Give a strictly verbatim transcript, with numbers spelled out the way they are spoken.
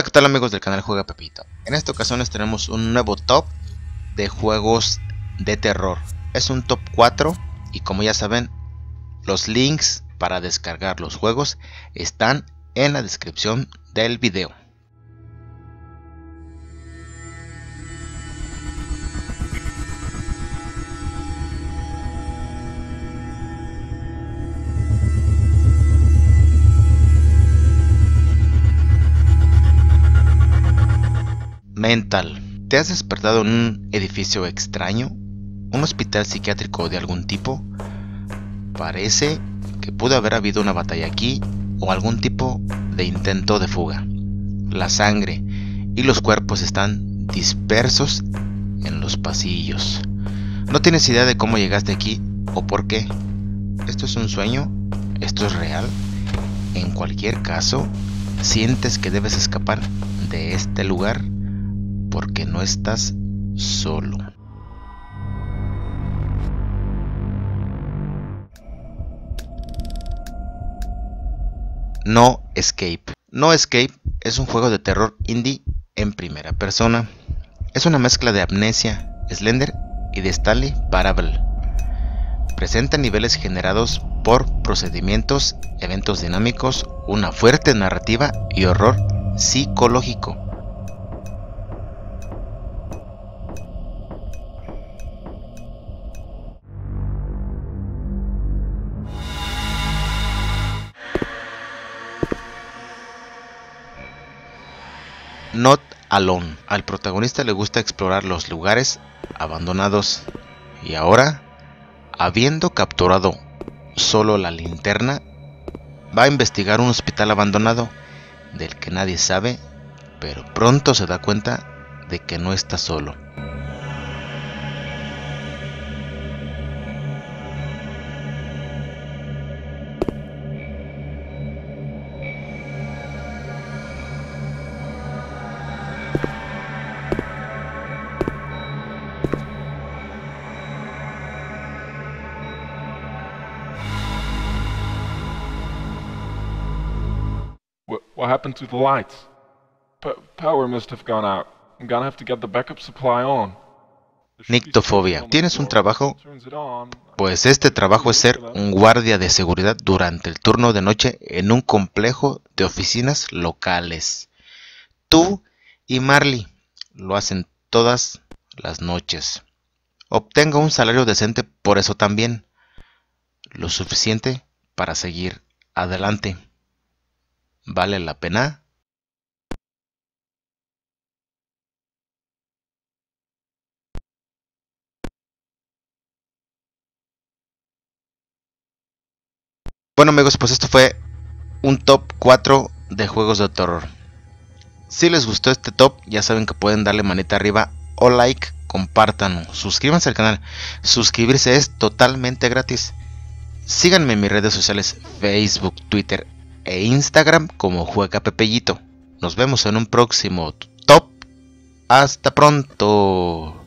¿qué tal amigos del canal Juega Pepito? En esta ocasión les tenemos un nuevo top de juegos de terror. Es un top cuatro y como ya saben, los links para descargar los juegos están en la descripción del video. Mental. ¿Te has despertado en un edificio extraño? ¿Un hospital psiquiátrico de algún tipo? Parece que pudo haber habido una batalla aquí o algún tipo de intento de fuga. La sangre y los cuerpos están dispersos en los pasillos. No tienes idea de cómo llegaste aquí o por qué. ¿Esto es un sueño? ¿Esto es real? En cualquier caso, sientes que debes escapar de este lugar porque no estás solo. No Escape. No Escape es un juego de terror indie en primera persona. Es una mezcla de Amnesia, Slender y de Stanley Parable. Presenta niveles generados por procedimientos, eventos dinámicos, una fuerte narrativa y horror psicológico. Not Alone. Al protagonista le gusta explorar los lugares abandonados y ahora, habiendo capturado solo la linterna, va a investigar un hospital abandonado del que nadie sabe, pero pronto se da cuenta de que no está solo. What happened to the lights? P power must have gone out. I'm gonna have to get the backup supply on. Nictofobia. ¿Tienes un trabajo? Pues este trabajo es ser un guardia de seguridad durante el turno de noche en un complejo de oficinas locales. Tú y Marley lo hacen todas las noches. Obtenga un salario decente por eso también. Lo suficiente para seguir adelante. ¿Vale la pena? Bueno amigos, pues esto fue un top cuatro de juegos de terror. Si les gustó este top, ya saben que pueden darle manita arriba o like, compartan, suscríbanse al canal. Suscribirse es totalmente gratis. Síganme en mis redes sociales Facebook, Twitter e Instagram como Juega Pepellito. Nos vemos en un próximo top. Hasta pronto.